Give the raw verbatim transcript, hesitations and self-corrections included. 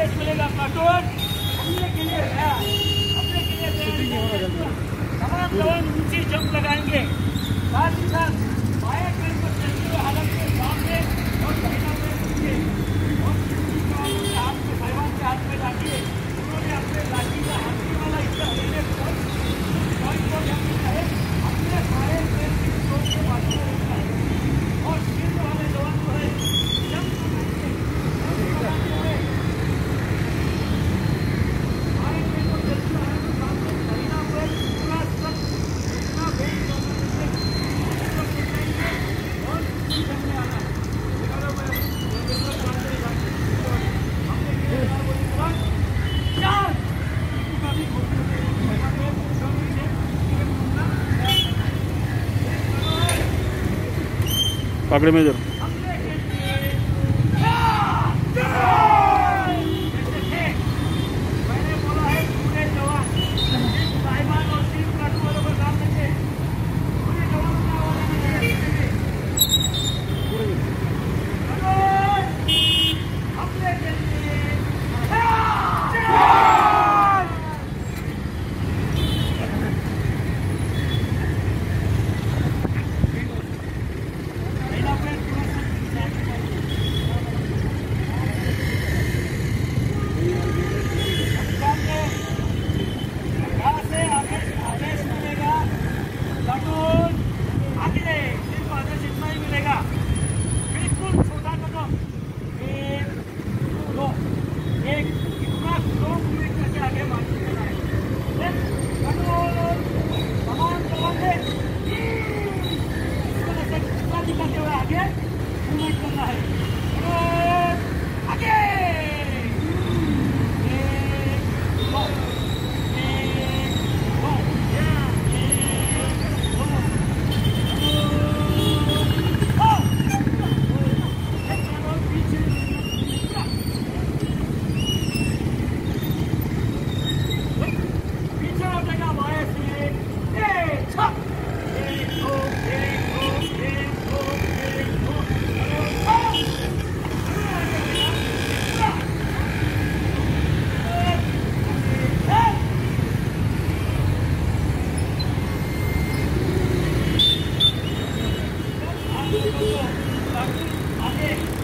आदेश मिलेगा प्लाटून हमले के लिए है, हमले के लिए तमाम जवान ऊंची जंप लगाएंगे। साथ ही साथ बाएं पैर पर चलते हुए हालत में सामने और दाहिना पैर नीचे और हाथ में साइवान के हाथ में लाठी, उन्होंने अपने लाठी का हाथी वाला हिस्सा लेने पर अपने बाएं पैर की चोट के बाजू में रखा है और सिर वाले जवान को है जंप लगाएंगे। बाएं पैर को चलते हुए सामने दाहिना पैर पूरा सब इतना वेट और सामने आना है। पकड़े मेजर आगे